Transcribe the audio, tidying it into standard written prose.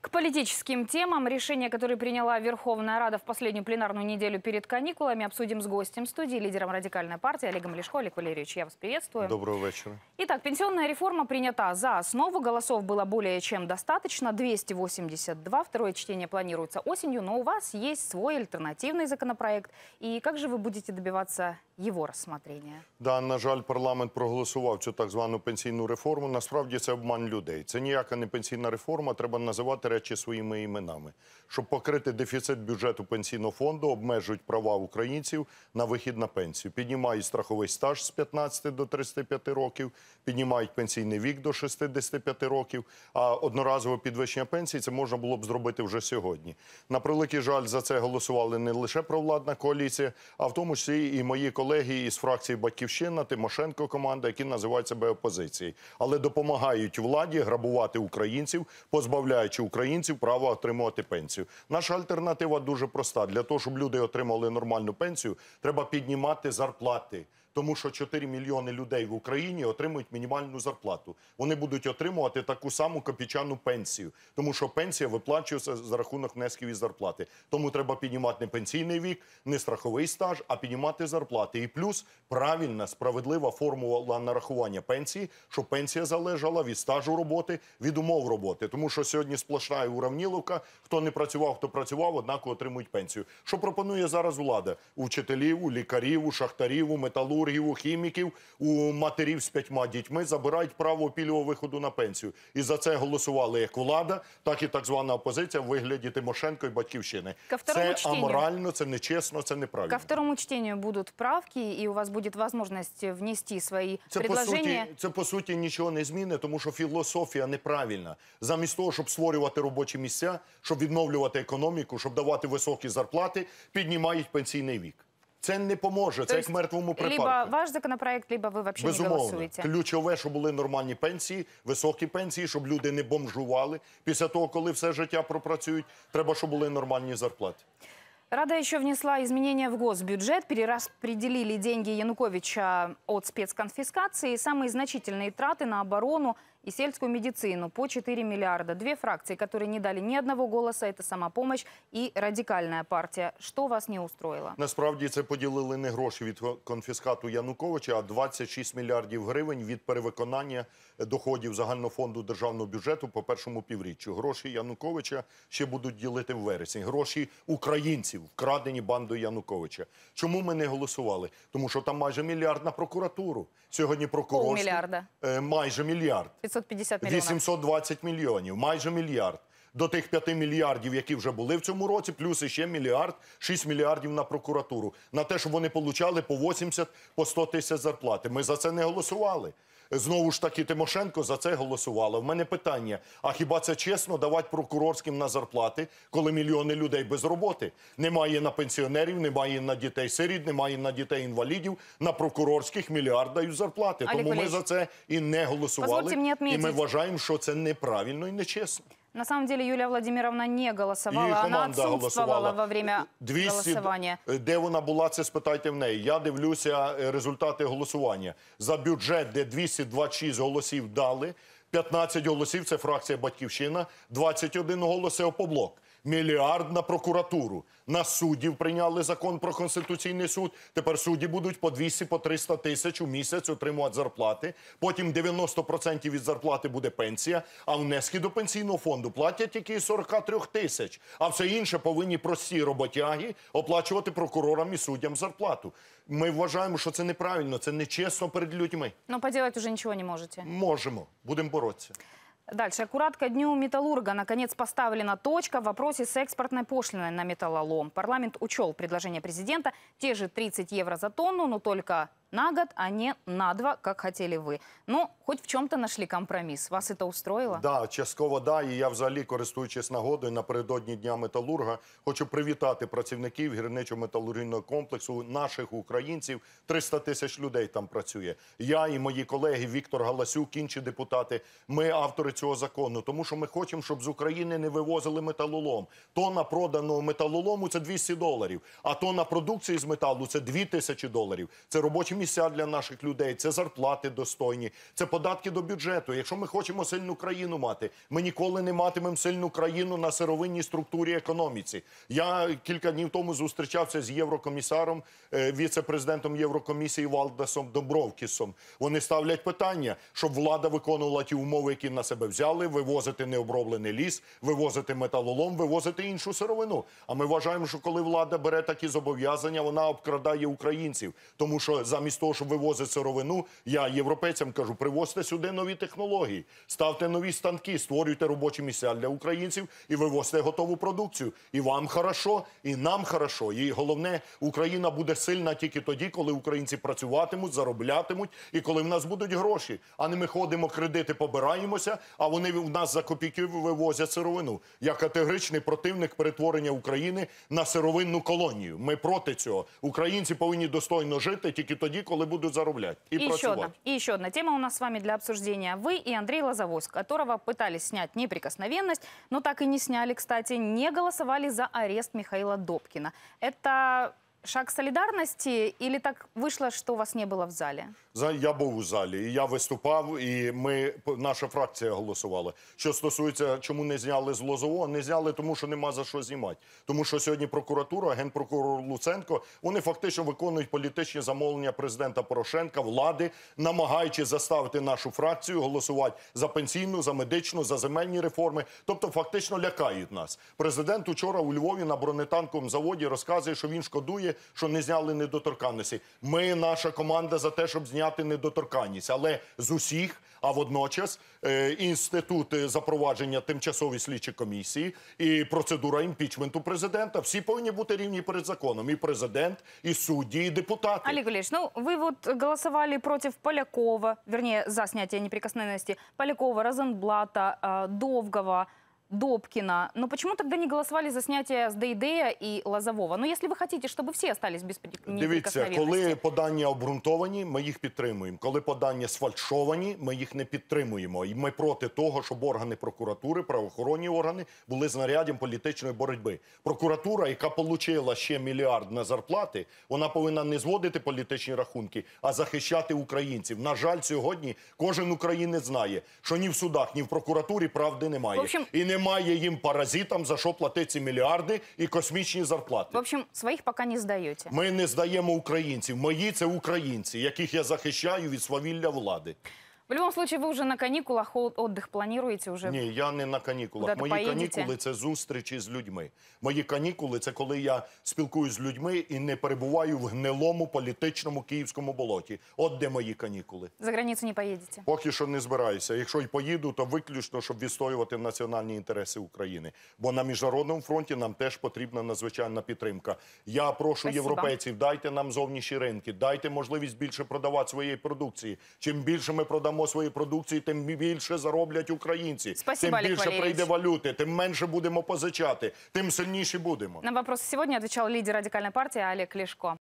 К политическим темам. Решение, которое приняла Верховная Рада в последнюю пленарную неделю перед каникулами, обсудим с гостем студии, лидером радикальной партии Олегом Ляшко. Олег Валерьевич, я вас приветствую. Доброго вечера. Итак, пенсионная реформа принята за основу. Голосов было более чем достаточно. 282. Второе чтение планируется осенью. Но у вас есть свой альтернативный законопроект. И как же вы будете добиваться його розгляду? Да, на жаль, парламент проголосував цю так звану пенсійну реформу. Насправді це обман людей. Це ніяка не пенсійна реформа, треба називати речі своїми іменами. Щоб покрити дефіцит бюджету пенсійного фонду, обмежують права українців на вихід на пенсію. Піднімають страховий стаж з 15 до 35 років, піднімають пенсійний вік до 65 років, а одноразове підвищення пенсії це можна було б зробити вже сьогодні. На превеликий жаль, за це голосували не лише провладна коаліція, а в тому числі і мої колеги із фракції «Батьківщина», Тимошенко команда, які називають себе опозицією. Але допомагають владі грабувати українців, позбавляючи українців права отримувати пенсію. Наша альтернатива дуже проста. Для того, щоб люди отримали нормальну пенсію, треба піднімати зарплати. Тому що 4 мільйони людей в Україні отримують мінімальну зарплату. Вони будуть отримувати таку саму копійчану пенсію. Тому що пенсія виплачується за рахунок внесків і зарплати. Тому треба піднімати не пенсійний вік, не страховий стаж, а піднімати зарплати. І плюс правильна, справедлива формула нарахування пенсії, щоб пенсія залежала від стажу роботи, від умов роботи. Тому що сьогодні сплошна уравніловка, хто не працював, хто працював, однаково отримують пенсію. Що пропонує зараз влада? У вчителів, у лікарів, у шахтарів, у металургів, у хіміків, у матерів з 5 дітьми забирають право пільгового виходу на пенсію. І за це голосували як влада, так і так звана опозиція в вигляді Тимошенко і Батьківщини. Це аморально, це нечесно, це неправильно. Ко второму чтению будут правки, и у вас будет возможность внести свои предложения. Це, по суті, нічого не змінить, тому що філософія неправильна. Замість того, щоб створювати робочі місця, щоб відновлювати економіку, щоб давати високі зарплати, піднімають пенсійний вік. Це не поможе, це як мертвому припадку. Либо ваш законопроект, либо ви взагалі не голосуєте. Ключове, щоб були нормальні пенсії, високі пенсії, щоб люди не бомжували. Після того, коли все життя пропрацюють, треба, щоб були нормальні зарплати. Рада еще внесла изменения в госбюджет, перераспределили деньги Януковича от спецконфискации, самые значительные траты на оборону и сельскую медицину по 4 миллиарда. Две фракции, которые не дали ни одного голоса, это «Самопомощь» и «Радикальная партия». Что вас не устроило? Насправді це поділили не гроші від конфіскату Януковича, а 26 мільярдів гривень від перевиконання доходів загального фонду державного бюджету по першому півріччю. Гроші Януковича ще будуть ділити в вересні. Гроші українців, вкрадені бандою Януковича. Чому ми не голосували? Тому що там майже мільярд на прокуратуру. Сьогодні прокурорський... Полмільярда. Майже мільярд. 550 мільйонів. 820 мільйонів. Майже мільярд. До тих 5 мільярдів, які вже були в цьому році, плюс іще мільярд, 6 мільярдів на прокуратуру. На те, щоб вони получали по 80, по 100 тисяч зарплати. Ми за це не голосували. Знову ж таки, Тимошенко за це голосувала. В мене питання, а хіба це чесно давати прокурорським на зарплати, коли мільйони людей без роботи? Немає на пенсіонерів, немає на дітей-сиріт, немає на дітей-інвалідів, на прокурорських мільярд дають зарплати. Тому ми за це і не голосували, і ми вважаємо, що це неправильно і нечесно. На самом деле Юлия Владимировна не голосовала, она отсутствовала во время голосования. Де вона була, це спитайте в неї. Я дивлюся результати голосування. За бюджет, де 226 голосів дали, 15 голосів – це фракція «Батьківщина», 21 голос – це «Опоблок». Мільярд на прокуратуру. На суддів прийняли закон про Конституційний суд. Тепер судді будуть по 200, по 300 тисяч у місяць отримувати зарплати. Потім 90% від зарплати буде пенсія, а внески до пенсійного фонду платять тільки 43 тисяч. А все інше повинні прості роботяги оплачувати прокурорам і суддям зарплату. Ми вважаємо, що це неправильно, це нечесно перед людьми. Но поделать уже ничего не можете. Можемо. Будемо боротися. Дальше. Аккурат ко дню металлурга. Наконец поставлена точка в вопросе с экспортной пошлиной на металлолом. Парламент учел предложение президента. Те же 30 евро за тонну, но только на год, а не на 2, как хотели вы. Ну, хоть в чем-то нашли компромисс. Вас это устроило? Да, частково да. І я взагалі, користуючись нагодою, напередодні Дня металурга, хочу привітати працівників гірничо-металургійного комплексу, наших українців. 300 тисяч людей там працює. Я і мої колеги Віктор Галасюк, інші депутати, ми автори цього закону. Тому що ми хочемо, щоб з України не вивозили металолом. Тонна проданого металолому – це $200. А тонна продукції з металу – це $2000. Це робочі місця місця для наших людей, це зарплати достойні, це податки до бюджету. Якщо ми хочемо сильну країну мати, ми ніколи не матимемо сильну країну на сировинній структурі економіці. Я кілька днів тому зустрічався з єврокомісаром, віце-президентом Єврокомісії Валдасом Домбровкісом. Вони ставлять питання, щоб влада виконувала ті умови, які на себе взяли, вивозити необроблений ліс, вивозити металолом, вивозити іншу сировину. А ми вважаємо, що коли влада бере такі зобов'язання, вона обкрадає українців. Тому що замість того, щоб вивозити сировину, я європейцям кажу, привозьте сюди нові технології, ставте нові станки, створюйте робочі місця для українців і вивозьте готову продукцію. І вам хорошо, і нам хорошо. І головне, Україна буде сильна тільки тоді, коли українці працюватимуть, зароблятимуть, і коли в нас будуть гроші. А не ми ходимо, кредити побираємося, а вони в нас за копійки вивозять сировину. Я категоричний противник перетворення України на сировинну колонію. Ми проти цього. Українці повинні достойно жити тільки тоді, коли будуть заробляти і працювати. И еще одна тема у нас с вами для обсуждения. Вы и Андрей Лозовой, которого пытались снять неприкосновенность, но так и не сняли, кстати, не голосовали за арест Михаила Добкина. Это шаг солидарности или так вышло, что вас не было в зале? Я був у залі, і я виступав, і наша фракція голосувала. Що стосується, чому не зняли з Лозового, не зняли, тому що нема за що знімати. Тому що сьогодні прокуратура, генпрокурор Луценко, вони фактично виконують політичні замовлення президента Порошенка, влади, намагаючись заставити нашу фракцію голосувати за пенсійну, за медичну, за земельні реформи. Тобто фактично лякають нас. Президент учора у Львові на бронетанковому заводі розказує, що він шкодує, що не зняли недоторканності. Ми, наша команда, за те, щоб зняти недоторканність, але з усіх, а водночас інститут запровадження тимчасової слідчої комісії і процедура імпічменту президента. Всі повинні бути рівні перед законом. І президент, і судді, і депутати. Олег Валерьевич, ну вы вот голосовали против Полякова, вернее, за снятие неприкосновенности Полякова, Розенблата, Довгого, Добкина. Но почему тогда не голосовали за снятие с Дейдея и Лозового? Ну, если вы хотите, чтобы все остались без Дивіться, неприкосновенности. коли подання обґрунтовані, ми їх підтримуємо. Коли подання сфальшовані, ми їх не підтримуємо. І ми проти того, щоб органи прокуратури, правоохоронні органи були знаряддям політичної боротьби. Прокуратура, яка отримала ще мільярд на зарплати, вона повинна не зводити політичні рахунки, а захищати українців. На жаль, сьогодні кожен українець знає, що ні в судах, ні в прокуратурі правди немає. В общем, і немає їм паразитам, за що платити ці мільярди і космічні зарплати. В общем, своих пока не сдаете. Ми не здаємо українців. Мої – це українці, яких я захищаю від свавілля влади. В любом случае, вы уже на каникулах, отдых планируете уже? Ні, я не на канікулах. Куди-то Мої поїдете? канікули – це зустрічі з людьми. Мої канікули – це коли я спілкуюсь з людьми і не перебуваю в гнилому політичному київському болоті. От де мої канікули. За границу не поедете? Поки що не збираюся. Якщо й поїду, то виключно, щоб відстоювати національні інтереси України. Бо на міжнародному фронті нам теж потрібна надзвичайна підтримка. Я прошу Спасибо. європейців, дайте нам зовнішні ринки, дайте можливість більше продавати своєї продукції. Чим більше ми продамо свої продукції, тим більше зароблять українці. Спасибо, тим більше Олег Валерійович. прийде валюти, тим менше будемо позичати, тим сильніші будемо. На вопросы сегодня отвечал лидер радикальной партии Олег Ляшко.